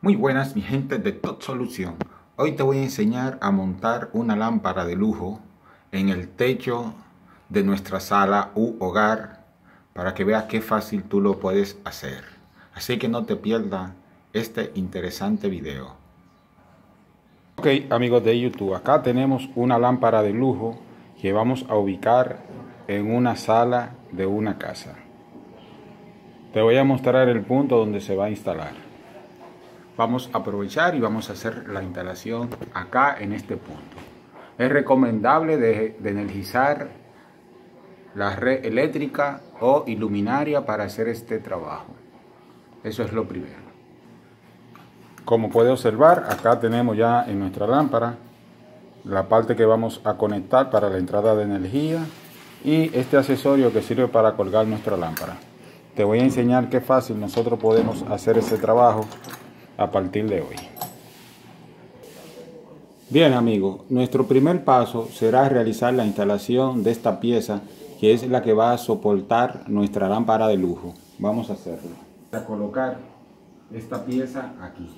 Muy buenas mi gente de Top Solución. Hoy te voy a enseñar a montar una lámpara de lujo en el techo de nuestra sala u hogar para que veas qué fácil tú lo puedes hacer. Así que no te pierdas este interesante video. Ok amigos de YouTube, acá tenemos una lámpara de lujo que vamos a ubicar en una sala de una casa. Te voy a mostrar el punto donde se va a instalar. Vamos a aprovechar y vamos a hacer la instalación acá en este punto. Es recomendable de energizar la red eléctrica o iluminaria para hacer este trabajo. Eso es lo primero. Como puede observar, acá tenemos ya en nuestra lámpara la parte que vamos a conectar para la entrada de energía y este accesorio que sirve para colgar nuestra lámpara. Te voy a enseñar qué fácil nosotros podemos hacer ese trabajo a partir de hoy. Bien amigos, nuestro primer paso será realizar la instalación de esta pieza que es la que va a soportar nuestra lámpara de lujo. Vamos a hacerlo. Voy a colocar esta pieza aquí.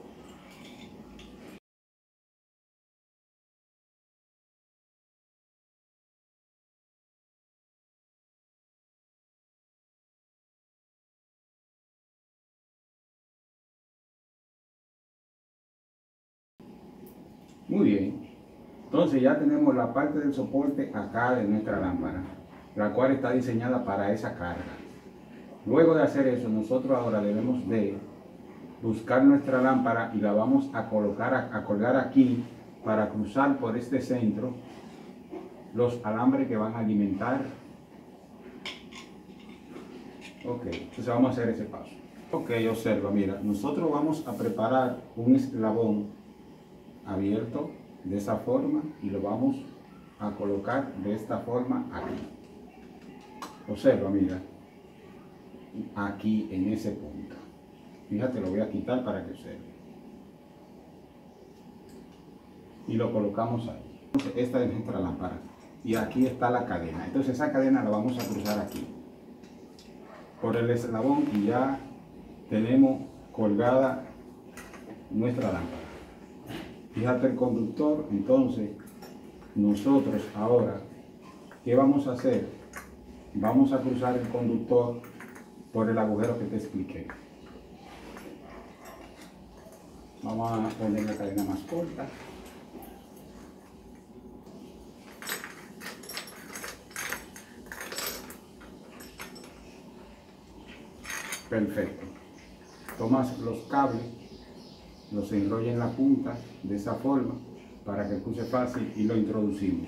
Muy bien, entonces ya tenemos la parte del soporte acá de nuestra lámpara, la cual está diseñada para esa carga. Luego de hacer eso, nosotros ahora debemos de buscar nuestra lámpara y la vamos a colocar, a colgar aquí para cruzar por este centro los alambres que van a alimentar. Ok, entonces vamos a hacer ese paso. Ok, observa, mira, nosotros vamos a preparar un eslabón abierto de esa forma y lo vamos a colocar de esta forma aquí. Observa, mira, aquí en ese punto. Fíjate, lo voy a quitar para que observe. Y lo colocamos ahí. Entonces, esta es nuestra lámpara. Y aquí está la cadena. Entonces esa cadena la vamos a cruzar aquí por el eslabón y ya tenemos colgada nuestra lámpara. Fíjate el conductor. Entonces nosotros ahora, ¿qué vamos a hacer? Vamos a cruzar el conductor por el agujero que te expliqué. Vamos a poner la cadena más corta. Perfecto. Tomas los cables, los enrolla en la punta de esa forma para que cruce fácil y lo introducimos.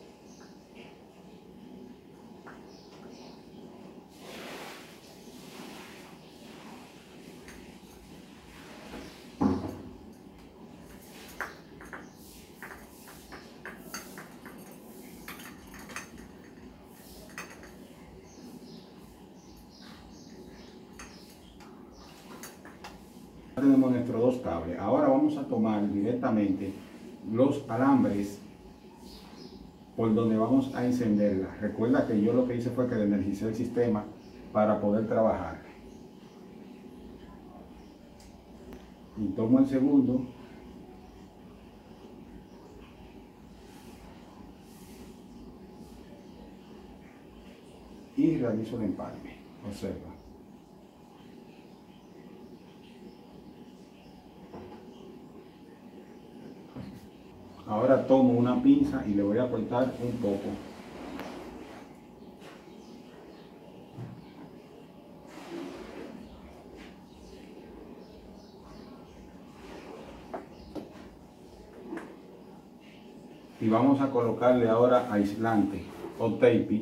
Tenemos nuestros dos cables. Ahora vamos a tomar directamente los alambres por donde vamos a encenderla. Recuerda que yo lo que hice fue que energicé el sistema para poder trabajar. Y tomo el segundo. Y realizo el empalme. Observa. Ahora tomo una pinza y le voy a cortar un poco. Y vamos a colocarle ahora aislante o tape.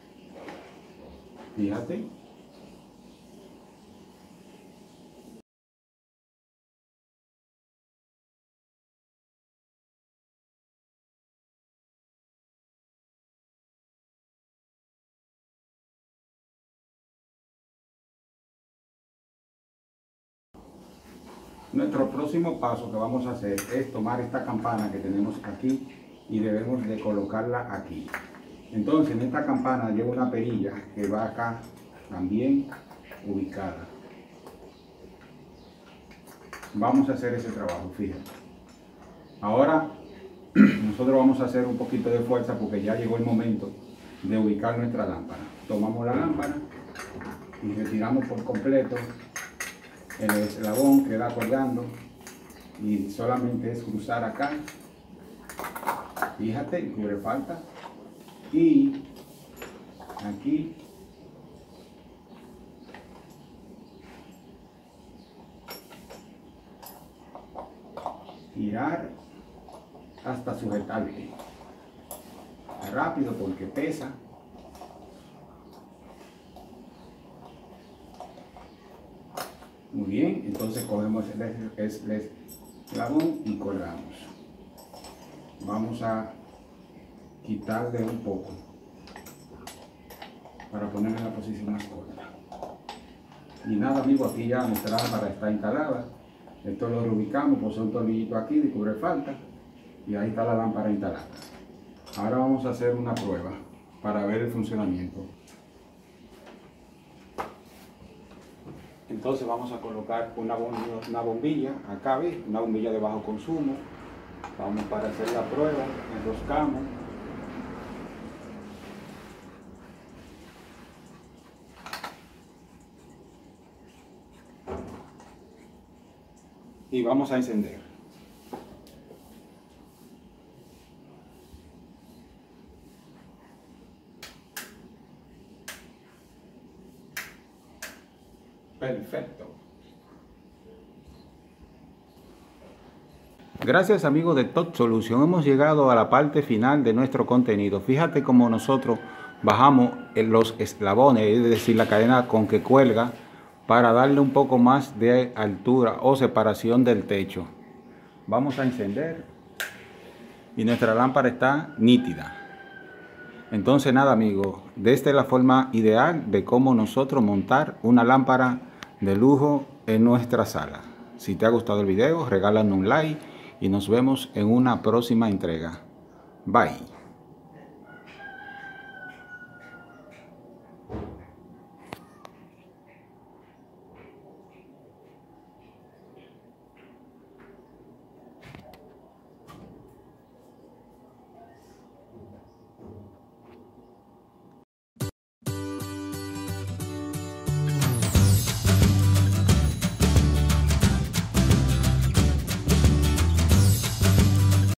Fíjate. Nuestro próximo paso que vamos a hacer es tomar esta campana que tenemos aquí y debemos de colocarla aquí. Entonces en esta campana lleva una perilla que va acá también ubicada. vamos a hacer ese trabajo, fíjate. Ahora nosotros vamos a hacer un poquito de fuerza porque ya llegó el momento de ubicar nuestra lámpara. Tomamos la lámpara y retiramos por completo el eslabón que va colgando y solamente es cruzar acá, fíjate, cubre falta, y aquí girar hasta sujetarte. Rápido porque pesa. Muy bien, entonces cogemos el eslabón y colgamos. Vamos a quitarle un poco para ponerlo en la posición más corta. Y nada, amigos, aquí ya nuestra lámpara está instalada. Esto lo reubicamos, posee un tornillito aquí de cubre falta y ahí está la lámpara instalada. Ahora vamos a hacer una prueba para ver el funcionamiento. Entonces vamos a colocar una bombilla acá, ¿ves? Una bombilla de bajo consumo. Vamos para hacer la prueba, enroscamos. Y vamos a encender. Perfecto. Gracias, amigos de Top Solution, hemos llegado a la parte final de nuestro contenido. Fíjate cómo nosotros bajamos los eslabones, es decir, la cadena con que cuelga, para darle un poco más de altura o separación del techo. Vamos a encender y nuestra lámpara está nítida. Entonces nada, amigos, de esta es la forma ideal de cómo nosotros montar una lámpara de lujo en nuestra sala. Si te ha gustado el video, regálanos un like y nos vemos en una próxima entrega. Bye.